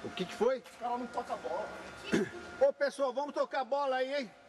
O que foi? Os caras não tocam bola. Ô pessoal, vamos tocar bola aí, hein?